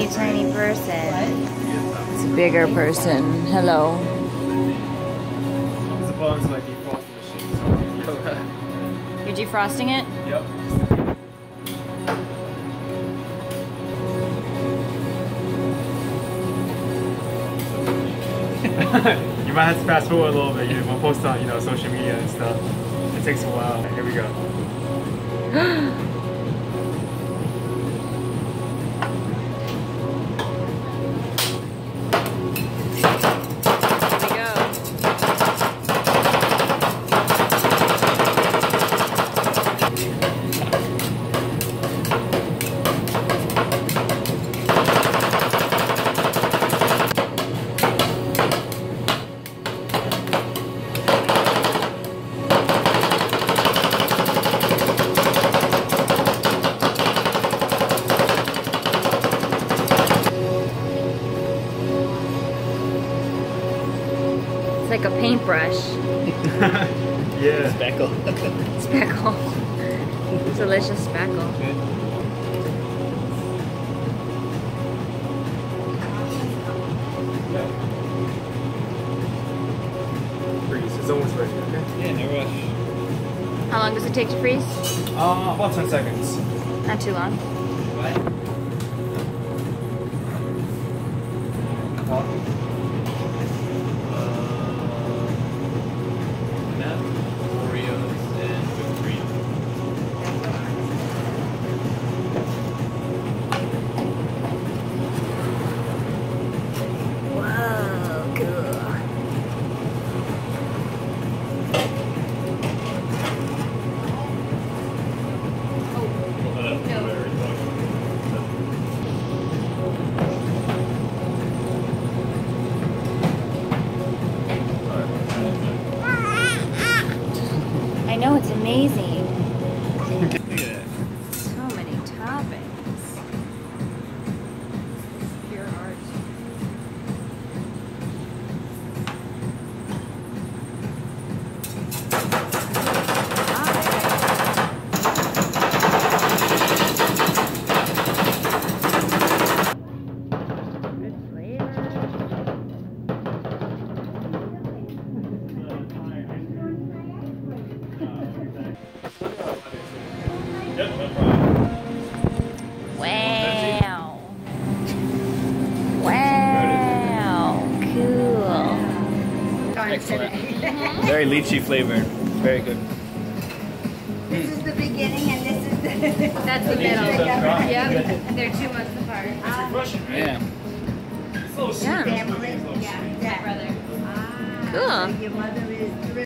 teeny tiny person. It's a bigger person. Hello. The buns like defrosting machine. You're defrosting it? Yep. You might have to fast forward a little bit. We'll post on, social media and stuff. It takes a while. Here we go. Like a paintbrush. Yeah. Speckle. Speckle. Delicious speckle. Freeze. It's almost ready, okay? Yeah, no rush. How long does it take to freeze? About 10 seconds. Not too long. I know, it's amazing. Look at that. So many toppings. Pure art. Good flavor. Wow. Wow. Cool. Excellent. Very lychee flavored. Very good. This is the beginning and this is the... That's the middle. Yep. They're 2 months apart. Yeah. Yeah. family. Yeah, brother. Cool. Your mother is